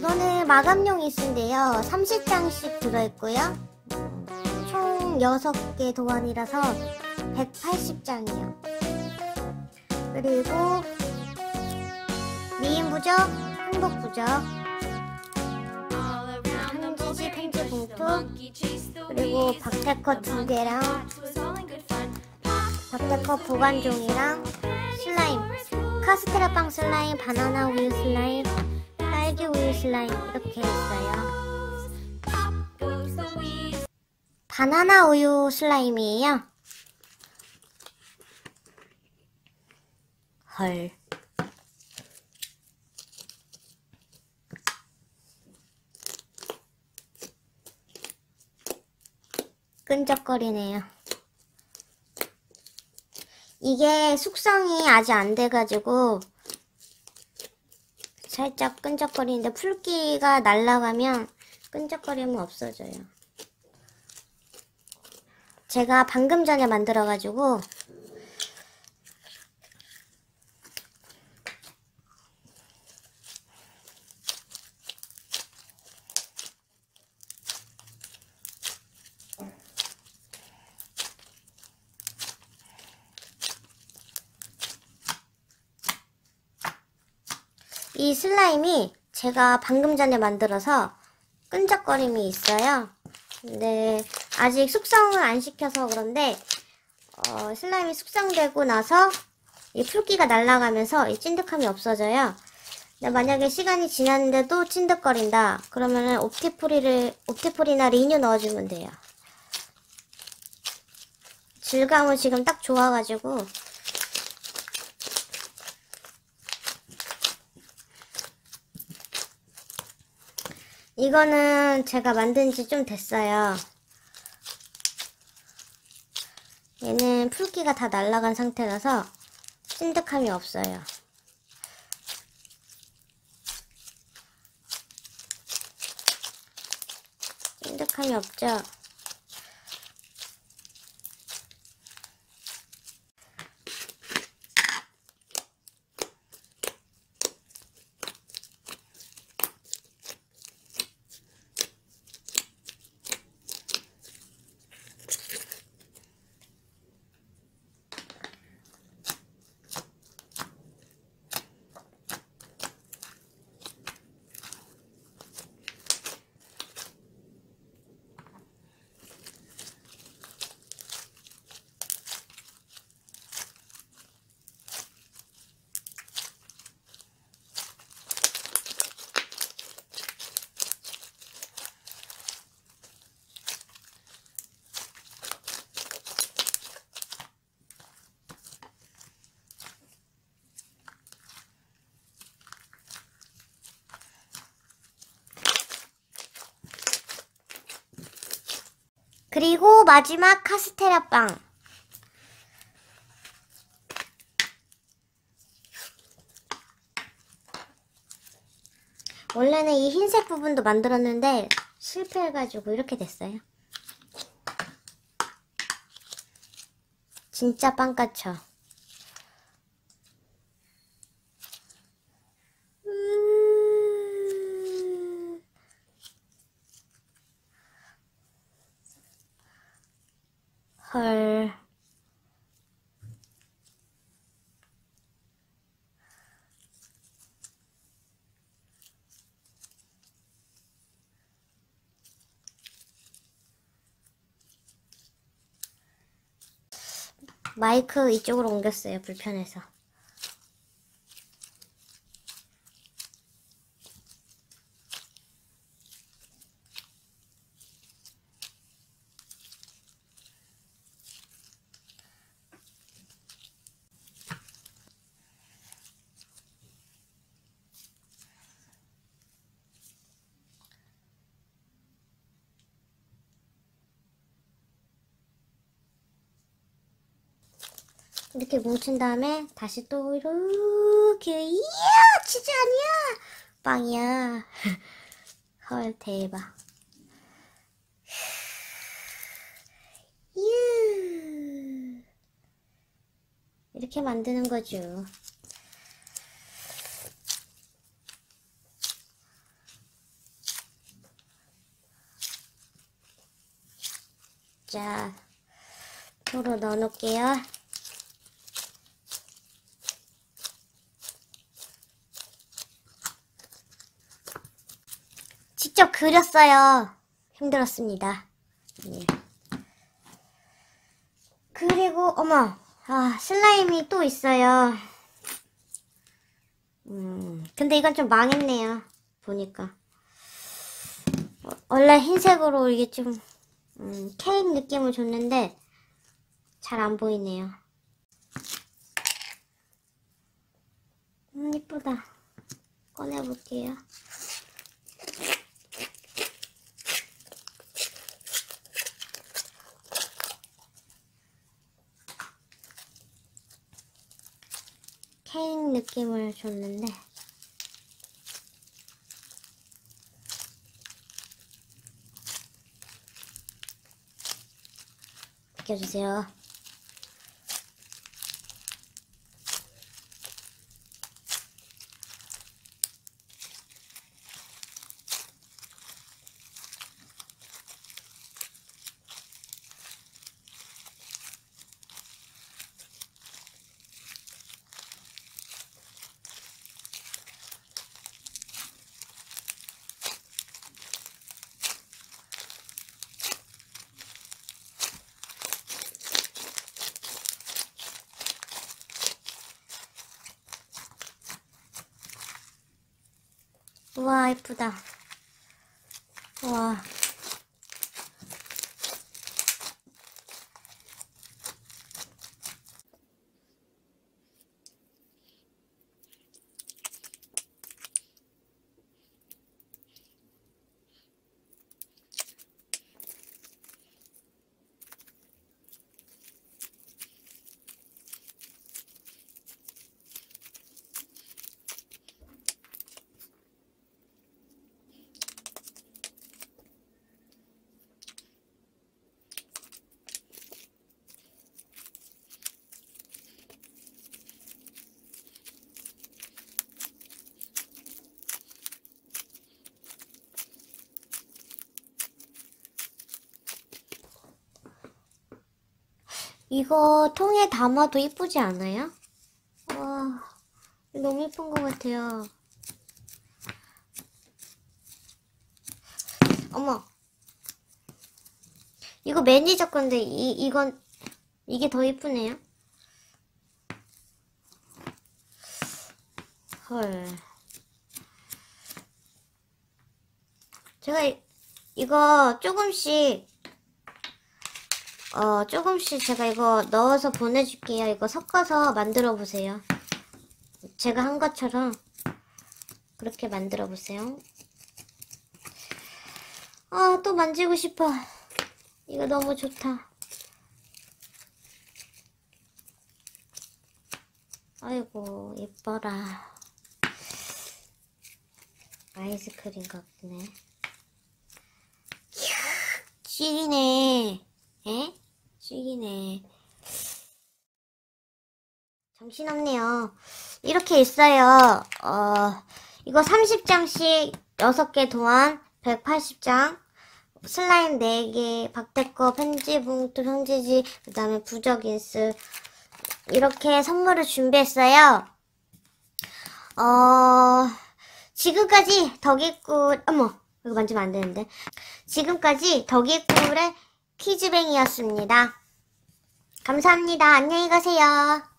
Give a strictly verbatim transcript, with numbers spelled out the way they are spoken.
이거는 마감용 이스인데요. 삼십 장씩 들어있고요. 총 여섯 개 도안이라서 백팔십 장이요. 그리고 미인 부적, 행복 부적, 편지지 편지 봉투, 그리고 박테컷 두 개랑 박테컷 보관종이랑 슬라임, 카스테라 빵 슬라임, 바나나 우유 슬라임, 딸기 우유 슬라임 이렇게 있어요. 바나나 우유 슬라임이에요. 헐. 끈적거리네요. 이게 숙성이 아직 안 돼가지고 살짝 끈적거리는데 풀기가 날아가면 끈적거림은 없어져요. 제가 방금 전에 만들어가지고 이 슬라임이 제가 방금 전에 만들어서 끈적거림이 있어요. 근데 아직 숙성을 안 시켜서 그런데 어, 슬라임이 숙성되고 나서 이 풀기가 날아가면서 이 찐득함이 없어져요. 근데 만약에 시간이 지났는데도 찐득거린다 그러면은 옵티폴리를 옵티폴이나 리뉴 넣어주면 돼요. 질감은 지금 딱 좋아가지고 이거는 제가 만든 지 좀 됐어요. 얘는 풀기가 다 날아간 상태라서 찐득함이 없어요. 찐득함이 없죠? 그리고 마지막 카스테라 빵. 원래는 이 흰색 부분도 만들었는데 실패해가지고 이렇게 됐어요. 진짜 빵 같죠? 음... 헐. 마이크 이쪽으로 옮겼어요. 불편해서. 이렇게 뭉친 다음에 다시 또 이렇게 이야 치즈 아니야 빵이야. 헐 대박. 유 이렇게 만드는 거죠. 자, 도로 넣어 놓을게요. 직접 그렸어요. 힘들었습니다. 예. 그리고 어머, 아, 슬라임이 또 있어요. 음, 근데 이건 좀 망했네요. 보니까 어, 원래 흰색으로 이게 좀 음, 케이크 느낌을 줬는데 잘 안 보이네요. 음, 이쁘다. 꺼내볼게요. 케이크 느낌을 줬는데 비켜주세요. 우와, 이쁘다. 우와. 이거 통에 담아도 이쁘지 않아요? 와, 너무 이쁜 것 같아요. 어머, 이거 매니저 건데 이 이건 이게 더 이쁘네요. 헐. 제가 이, 이거 조금씩 어 조금씩 제가 이거 넣어서 보내줄게요. 이거 섞어서 만들어 보세요. 제가 한 것처럼 그렇게 만들어 보세요. 아, 또 만지고 싶어. 이거 너무 좋다. 아이고, 예뻐라. 아이스크림 같네. 이야, 찌기네. 에? 찌기네. 정신없네요. 이렇게 있어요. 어, 이거 삼십 장씩 여섯 개 도안 백팔십 장, 슬라임 네 개, 박대꺼, 편지 봉투, 편지지, 그 다음에 부적 인스, 이렇게 선물을 준비했어요. 어, 지금까지 덕이꿀, 어머, 이거 만지면 안 되는데. 지금까지 덕이꿀의 퀴즈뱅이였습니다. 감사합니다. 안녕히 가세요.